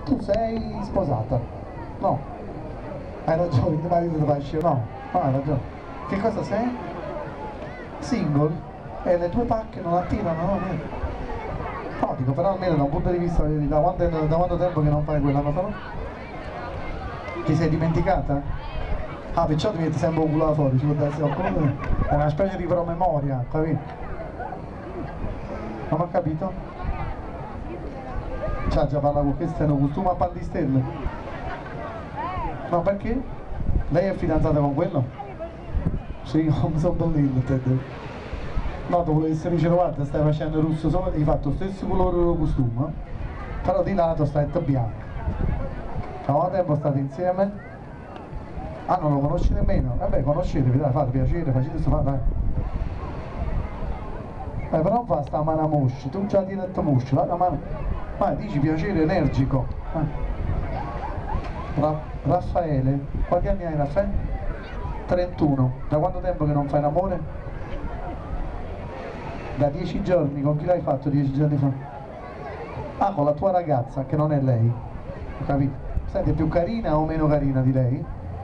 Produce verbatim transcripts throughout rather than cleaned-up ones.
Tu sei sposata? No. Hai ragione, il marito ti fa uscire? No. No, hai ragione. Che cosa sei? Single? E le tue pacche non attirano, no? Niente. No, dico, però almeno da un punto di vista di da quanto, da quanto tempo che non fai quella cosa, no? Ti sei dimenticata? Ah, perciò ti metti sempre un culo fuori, ci può essere qualcuno? È una specie di promemoria, capito? Non ho capito? C'ha già parlato con questo, è un costume a pan di stelle. No, perché? Lei è fidanzata con quello? Sì, non so bellino, te. No, tu volevi essere ricercato, stai facendo il russo solo, hai fatto lo stesso colore del costume, però di lato stai bianco. Da quanto tempo state insieme? Ah, non lo conosci nemmeno? Vabbè, conoscetevi, dai, fate piacere, facete questo fare, dai. Eh, però fa sta mano a moscia, tu già tieni a moscia, la mano. Ma dici piacere energico. Eh. Ra Raffaele, quanti anni hai Raffaele? trentuno. Da quanto tempo che non fai l'amore? Da dieci giorni, con chi l'hai fatto dieci giorni fa? Ah, con la tua ragazza, che non è lei. Ho capito? Senti, è più carina o meno carina di lei?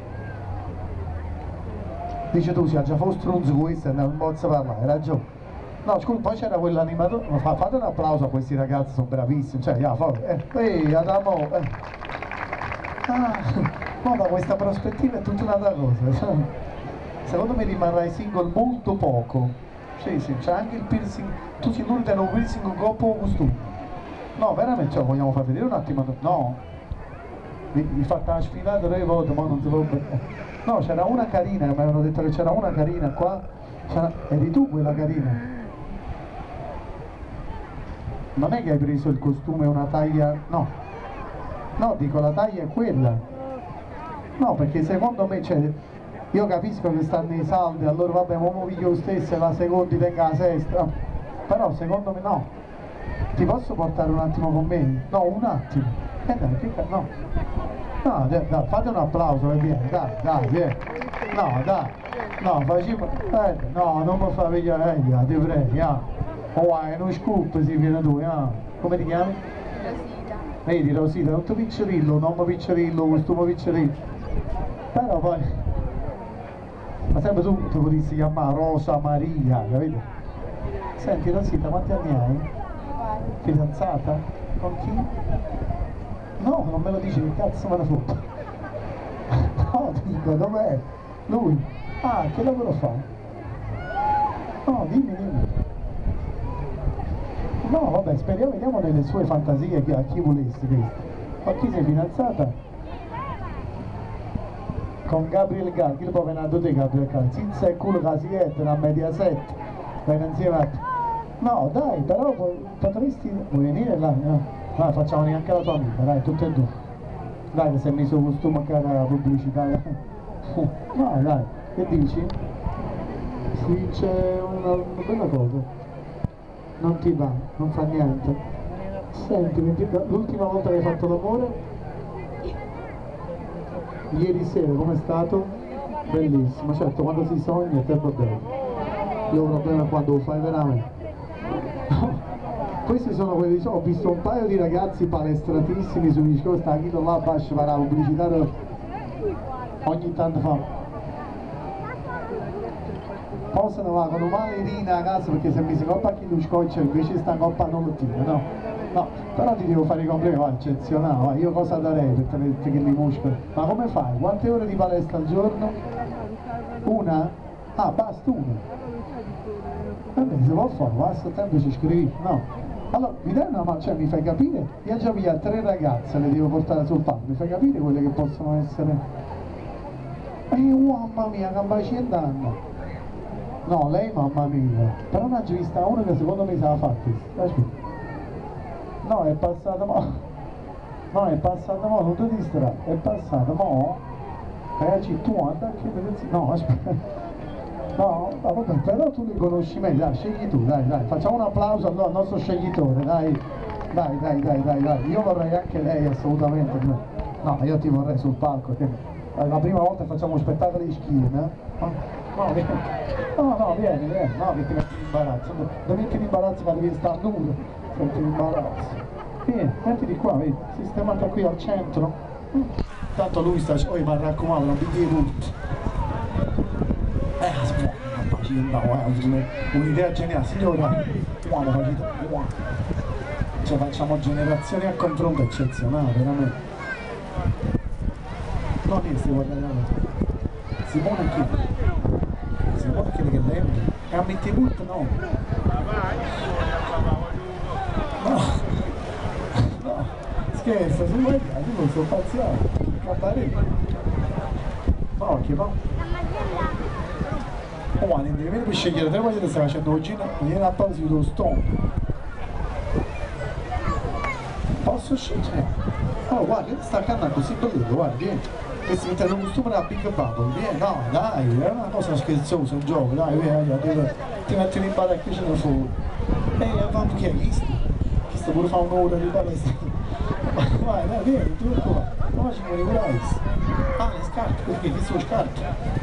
Dice tu, sia già fosse un questo e non posso parlare, hai ragione. No, scusa, poi c'era quell'animatore, ma fate un applauso a questi ragazzi, sono bravissimi, cioè, yeah, eh, ehi, Adamo, eh. Ah, no, da questa prospettiva è tutta un'altra cosa. Secondo me rimarrai single molto poco. Sì, sì, c'è anche il piercing, tu si nulla un piercing con coppo o costume. No, veramente, ce lo vogliamo far vedere un attimo? No. Vi, vi fate la sfilata tre volte, ma non si può. No, c'era una carina, mi avevano detto che c'era una carina qua. Eri tu quella carina? Non è che hai preso il costume e una taglia. No. No, dico, la taglia è quella. No, perché secondo me, cioè, io capisco che stanno i saldi, allora vabbè, ma mi piglio lo stesso e la seconda tenga la sesta. Però secondo me no. Ti posso portare un attimo con me? No, un attimo. Eh dai, che cazzo, no. No, dai, dai, fate un applauso e vieni, dai, dai, vieni. No, dai. No, facciamo. Eh, no, non mi fa vedere, eh, ti prego, ah. Oh, hai uno scoop, si viene tu, ah. Come ti chiami? Rosita. Vedi, Rosita, tutto piccirillo, nome piccirillo, costume piccirillo. Però poi. Ma sempre tu ti potresti chiamare Rosa Maria, capito? Senti Rosita, quanti anni hai? Fidanzata? Con chi? No, non me lo dici, che cazzo me ne foto? No, ti dico, dov'è? Lui? Ah, che lavoro fa? No, dimmi, dimmi. No, vabbè, speriamo, vediamo nelle sue fantasie a chi volessi questo. Ma chi sei fidanzata? Con Gabriel Gal, chi lo può venire te Gabriel Gal? Senza il culo casietta, una Mediaset, venga insieme a te. No, dai, però potresti. Vuoi venire là? No. Dai, facciamo neanche la tua amica, dai, tutte e due. Dai, che sei messo costume a cara pubblicità. No, dai, che dici? Sì, c'è una, una bella cosa. Non ti va, non fa niente. Senti, l'ultima volta che hai fatto l'amore? Ieri sera, com'è stato? Bellissimo, certo, quando si sogna è tempo bello. Io ho un problema quando lo fai veramente. Questi sono quelli, ho visto un paio di ragazzi palestratissimi sugli discorsi, sta chi là faccio fare la pubblicità ogni tanto fa. Poi se ne va con una malerina a casa perché se mi si coppa chi lo scoccia invece sta coppa non lo tira, no? No, però ti devo fare i complimenti, va, eccezionale, va, io cosa darei per tenere che li muscoli? Ma come fai? Quante ore di palestra al giorno? Una? Ah, basta una. Vabbè, se vuoi fare, basta tempo ci scrivi, no? Allora, mi dai una mano, cioè mi fai capire? Io già via tre ragazze, le devo portare sul palco, mi fai capire quelle che possono essere? Eh, mamma mia, che cent'anni! No, lei mamma mia, però non c'è vista una che secondo me se la fa questo. No, è passata mo'. No, è passata mo', non ti distrarre, è passata mo'. Eh, tu andai a chiedere. No, aspetta. No, vabbè, però tu li conosci meglio, dai, scegli tu, dai, dai, facciamo un applauso al nostro sceglitore, dai, dai, dai, dai, dai, dai, io vorrei anche lei assolutamente, no, io ti vorrei sul palco, che la prima volta facciamo spettacoli di schiena, no, no, vieni, no, no, vieni, vieni, no, che ti metti in imbarazzo, non metti in imbarazzo ma devi stare nudo, senti in imbarazzo, Vieni, mettiti qua, vedi, sistemata qui al centro. Tanto lui sta, poi mi raccomando, non ti dire tutto. Eh, aspetta, un'idea geniale, signora, uomo, cioè facciamo generazioni a confronto eccezionale, veramente. Non è si guardare, Simone chi? Simone che che lento, e a metti tutto no. No, no, scherzo, si vuoi dire, io sono pazziato, cabaret. No, che va? Oh, ma non devi scegliere tre volte che stai facendo oggi, vieni a pausa di stomaco. Posso scegliere? Oh, guarda, che sta canna così bella, guarda, vieni. Che si mette un costume da Big Bubble, vieni, no, dai, è una cosa scherzosa, un gioco, dai, vieni, vieni, ti metti in barra qui ce ne fuori. Ehi, avevamo chi è? Chi sta? Chi sta pure fa un'ora di palestra? Vai, dai, vieni, tu qua, ma ci vuoi vedere? Ah, le scarpe, perché? Che sono scarpe?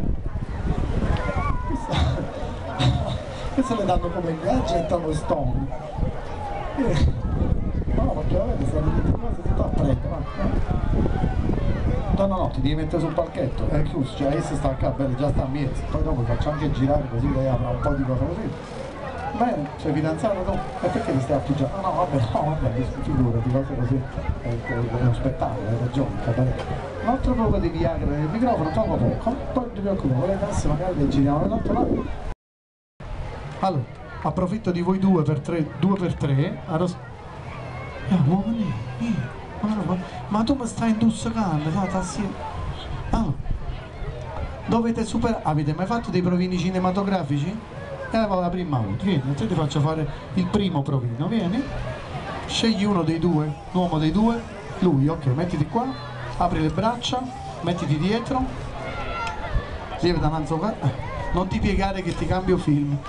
Queste le danno come gadget allo stomaco. Eh. No, perché veramente stanno tutte cose di a prendere, va. No, no, no, ti devi mettere sul palchetto, è chiuso, cioè essa sta qua, bene, già sta a mezzo, poi dopo faccio anche girare così lei avrà un po' di cose così. Bene, sei fidanzato tu? E perché ti stai appoggiando? No, no, vabbè, no, vabbè, figurati, cose così, è uno spettacolo, hai ragione, cabaret. Un altro poco di Viagra nel microfono, poco poco, poi ti preoccupare, con le tasse magari le giriamo dall'altro lato. Allora, approfitto di voi due per tre, due per tre, adesso... Eh, uomini, eh, ma, ma, ma tu mi stai intossicando, dai, tassi... Allora, dovete superare... Avete mai fatto dei provini cinematografici? Eh, va la prima volta, vieni, te ti faccio fare il primo provino, vieni. Scegli uno dei due, l'uomo dei due, lui, ok, mettiti qua, apri le braccia, mettiti dietro, lievita un anzo, non ti piegare che ti cambio film.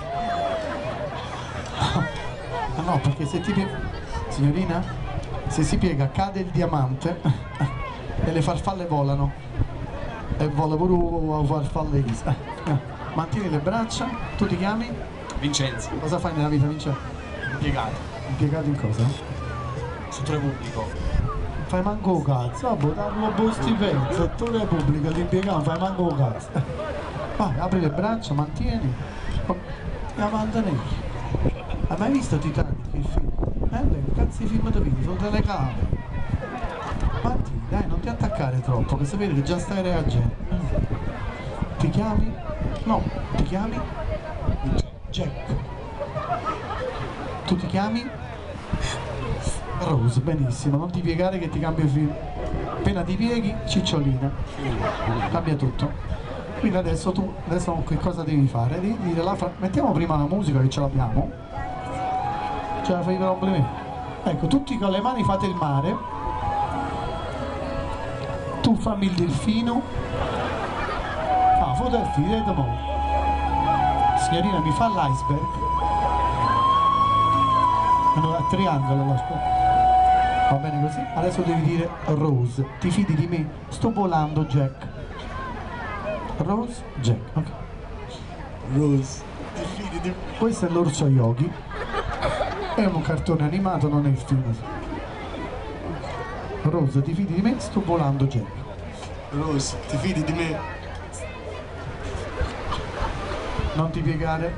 Ah no, perché se ti piega, signorina, se si piega cade il diamante e le farfalle volano e vola pure la farfalle. Mantieni le braccia, tu ti chiami? Vincenzo. Cosa fai nella vita, Vincenzo? Impiegato. Impiegato in cosa? Settore pubblico. Fai manco un cazzo, vabbè, dammi un buon stipendio, settore pubblico, l'impiegato, fai manco un cazzo. Vai, apri le braccia, mantieni e avanti neri. Hai mai visto Titanic il film? Eh beh, cazzo di film da vedi, sono telecamere. Mantieni, dai, non ti attaccare troppo, che sapete che già stai reagendo. Ti chiami? No, ti chiami? Jack. Tu ti chiami? Rose, benissimo, non ti piegare che ti cambia il film. Appena ti pieghi, cicciolina. Cambia tutto. Quindi adesso tu, adesso che cosa devi fare? Devi dire la fra... Mettiamo prima la musica che ce l'abbiamo. Ce la fai i problemi. Ecco, tutti con le mani fate il mare. Tu fammi il delfino. Ah, foto il figlio, signorina mi fa l'iceberg. Allora, a triangolo l'iceberg. Va bene così? Adesso devi dire Rose. Ti fidi di me? Sto volando, Jack. Rose, Jack, ok. Rose, ti fidi di me? Questo è l'orso Yogi. È un cartone animato, non è il film. Rose, ti fidi di me? Sto volando, Jack. Rose, ti fidi di me? Non ti piegare.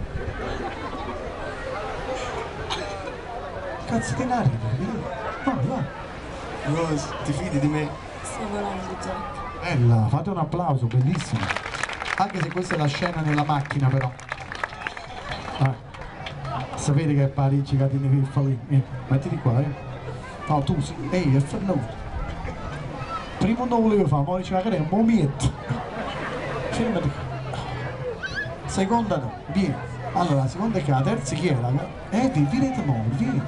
Cazzo che narri? Va, va. Rose, ti fidi di me? Sto volando, Jack. Bella, fate un applauso, bellissimo. Anche se questa è la scena nella macchina però. Ah. Sapete che è Parigi catene che fa lì. Eh, mettiti qua, eh. No, tu sì. Ehi, è Fernando. Primo non volevo fare, ma diceva che era un momento. Fermati qua. Seconda no, vieni. Allora, la seconda è che la terza chi era? Eh, vi vieni mo, vieni.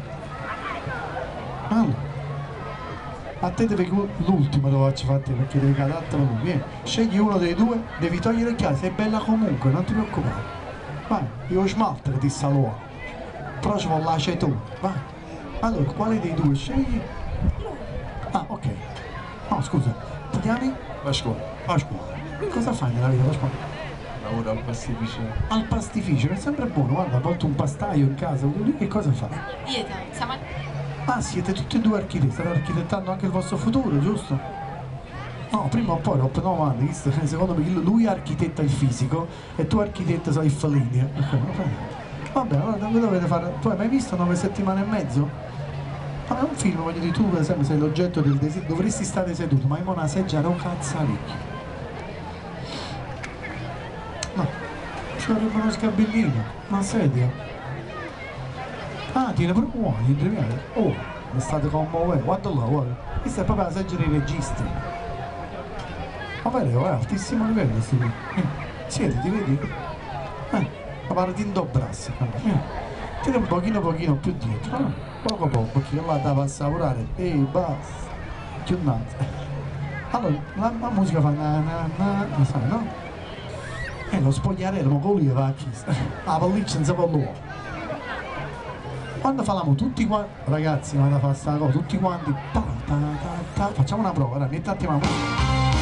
Allora. A te deve l'ultimo lo faccio fare a te perché devi cadere lui, vieni. Scegli uno dei due, devi togliere il chiaro, sei bella comunque, non ti preoccupare. Vai, io smaltere ti saluto. Però ci vuole la c'è tu, vai. Allora, quale dei due scegli? Ah, ok. No, scusa, ti chiami? Pasquale. Pasquale. Cosa fai nella vita, Pasquale? Lavoro al pastificio. Al pastificio, è sempre buono, guarda, porto un pastaio in casa, che cosa fa? Dieta, siamo al... Ah, siete tutti e due architetti, state architettando anche il vostro futuro, giusto? No, prima o poi, no, avanti, visto? Secondo me lui architetta il fisico e tu architetta il fallinio. Vabbè, allora dovete fare. Tu hai mai visto nove settimane e mezzo? Ma è un film, voglio dire, tu per esempio sei l'oggetto del desiderio, dovresti stare seduto, ma in una seggia non cazzaricchio. No, ci vorrebbe uno sgabellino, una sedia. Ah, tiene proprio uomini, oh, mi state commuovendo, guarda là, guarda. Questa è proprio la sedia dei registi. Ma vero, è altissimo livello questo qui. Eh, siediti, vedi? Eh, ma pare di indobbrarsi. Eh. Tira un pochino pochino più dietro, eh? Poco poco, perché là da passare a lavorare, e basta, più innanzi. Allora, la, la musica fa na na na, lo sai, no? E lo spogliarello, ma con lui va a chiesa. La pelliccia non si può l'uomo. Quando facciamo tutti quanti, ragazzi, vado a fare sta cosa, tutti quanti, ta, ta, ta, ta, facciamo una prova, dai, metti un attimo la musica.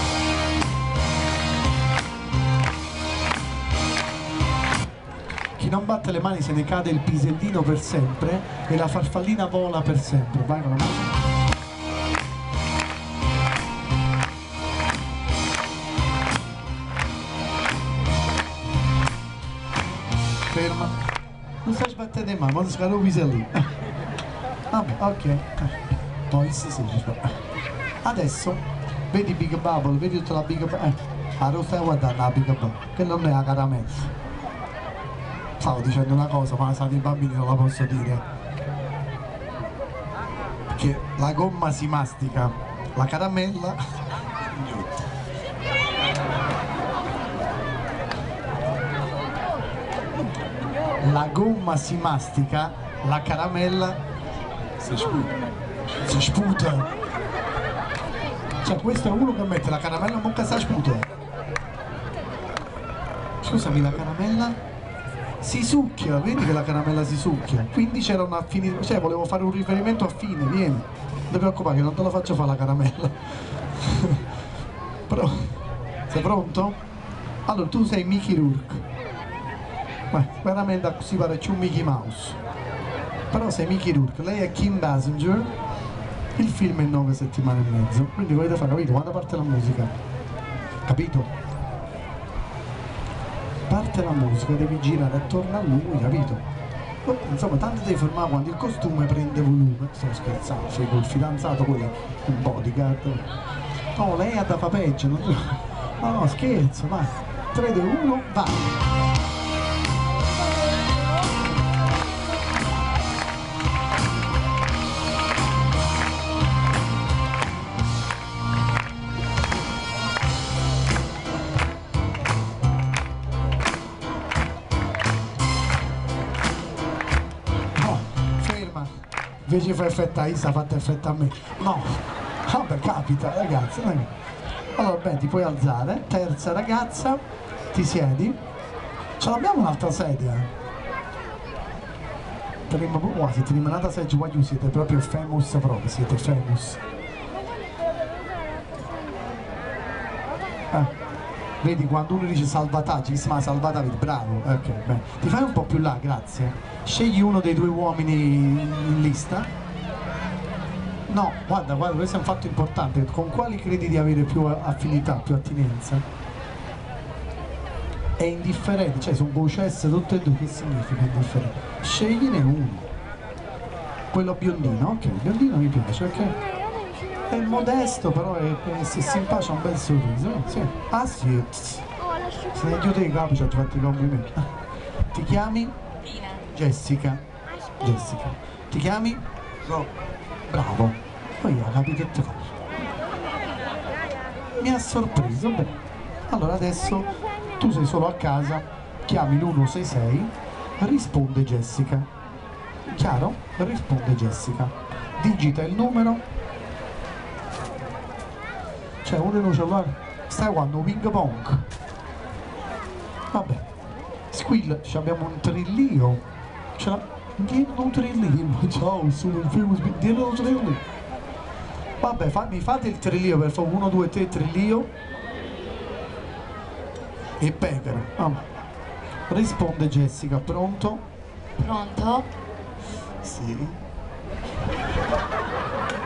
Chi non batte le mani se ne cade il pisellino per sempre e la farfallina vola per sempre. Vai con la musica. Ferma. Non stai sbattendo le mani, ma ti scade un pisellino. Vabbè, ok. Poi si si adesso vedi Big Bubble, vedi tutta la Big Bubble. Eh, allora stai guardando la Big Bubble, che non è la caramella. Stavo dicendo una cosa, ma sa dei bambini non la posso dire. Perché la gomma si mastica, la caramella. La gomma si mastica, la caramella Si sputa. si sputa. Cioè questo è uno che mette la caramella in bocca e si sputa. Scusami, la caramella si succhia, vedi che la caramella si succhia, quindi c'era una finita, cioè volevo fare un riferimento a fine, vieni, non ti preoccupare che non te la faccio fare la caramella. Però, sei pronto? Allora tu sei Mickey Rourke, beh, veramente si pare più Mickey Mouse, però sei Mickey Rourke, lei è Kim Basinger, il film è nove settimane e mezzo, quindi volete fare, capito, quando parte la musica, capito? Parte la musica, devi girare attorno a lui, capito? Insomma, tanto devi fermare quando il costume prende volume. Sto scherzando, sei col fidanzato, quello è un bodyguard. No, lei ha da fa peggio, non... no, no, scherzo, vai. tre, due, uno, vai! Invece fa effetto a Isa, fatta effetto a me. No, vabbè, capita, ragazzi. Allora, beh, ti puoi alzare. Terza ragazza, ti siedi. Ce l'abbiamo un'altra sedia. Wow, siete rimanata seggio, qua siete proprio famous proprio, siete famous. Eh, vedi, quando uno dice salvataggio, chi si chiama salvataggio, bravo, ok, bene. Ti fai un po' più là, grazie. Scegli uno dei due uomini in lista. No, guarda, guarda, questo è un fatto importante. Con quali credi di avere più affinità, più attinenza? È indifferente, cioè sono vocesse tutte e due, che significa indifferente? Scegliene uno. Quello biondino, ok, il biondino mi piace, ok? È modesto, però è, è, se si impaccia un bel sorriso, eh? Sì. Ah sì, se ne chiude i capi, ci ho fatto i complimenti. Ti chiami? Jessica. Jessica. Ti chiami? No. Bravo. Poi ho capito te. Mi ha sorpreso. Beh. Allora adesso tu sei solo a casa, chiami l'uno sei sei, risponde Jessica. Chiaro? Risponde Jessica. Digita il numero. Cioè uno in un cellulare. Stai guardando un ping pong. Vabbè. Squill, abbiamo un trillio. Ce l'ha... Dietro un trillio. Ciao, sono il famous... Dietro un trillio. Vabbè, fammi, fate il trillio per favore. Uno, due, tre, trillio. E pecora. Ah. Risponde Jessica, pronto? Pronto? Sì.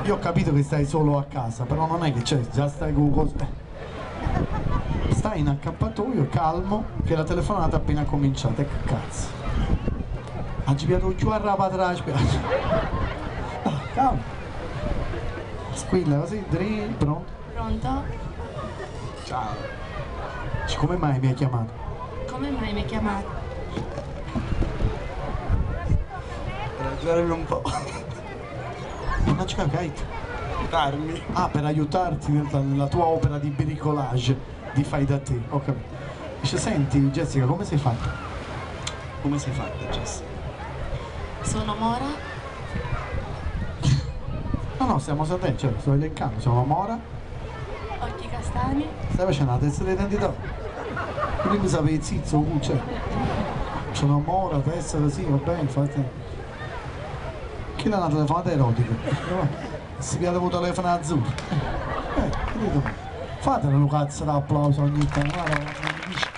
Io ho capito che stai solo a casa, però non è che c'è, già stai con cose. Stai in accappatoio, calmo, che la telefonata è appena cominciata, e che cazzo. Ha girato giù a rapatra, ah, calmo. Squilla così, drill, pronto. Pronto? Ciao. Come mai mi hai chiamato? Come mai mi hai chiamato? Per aiutarmi un po'. Non ci capito. Aiutarmi. Ah, per aiutarti nella, nella tua opera di bricolage, di fai da te, ho capito. Dice, senti Jessica, come sei fatta? Come sei fatta, Jess? Sono Mora, No, no, stiamo sapendo, cioè, sto elencando, sono Mora, occhi castani, stai facendo la testa d'identità. Quindi mi sapevi zizzo, uh, cioè. Sono Mora, testa così, va bene, fate. Chi l'ha una telefonata erotica? Si piace avuto telefono azzurro. Eh, capito? Fatela un cazzo d'applauso ogni tanto, guarda, non mi dici.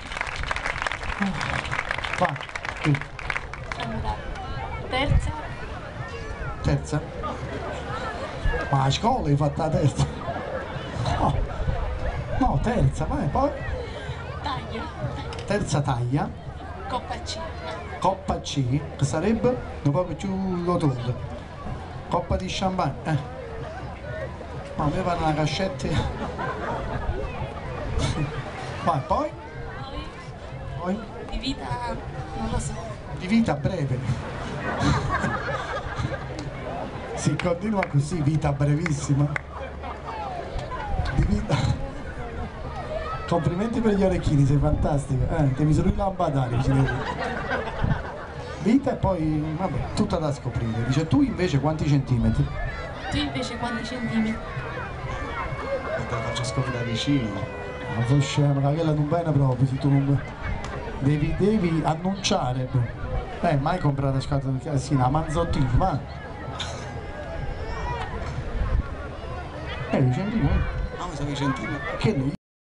Va, qui. allora, terza, Terza? Ma a scuola hai fatto la terza? No, no, terza, vai, poi. taglia, Terza taglia, coppa C, coppa C, che sarebbe un po' più rotonda. Coppa di champagne, eh. Ma a me fanno una cascetta. Vai, poi? poi Poi? di vita non lo so, Di vita breve. Si continua così, vita brevissima. Di vita. Complimenti per gli orecchini, sei fantastico. Eh, ti misuri i lampadari, ci devo dire. Vita e poi, vabbè, tutta da scoprire. Dice, tu invece quanti centimetri? tu invece quanti centimetri? E te la faccio scoprire da vicino. Ma sono scemo, quella non bene proprio, se tu non... Devi, devi annunciare. Eh, mai comprato la scatola del sì, una manzottina, ma... Eh, i centimetri? Ah, mi sono i centimetri. Che ne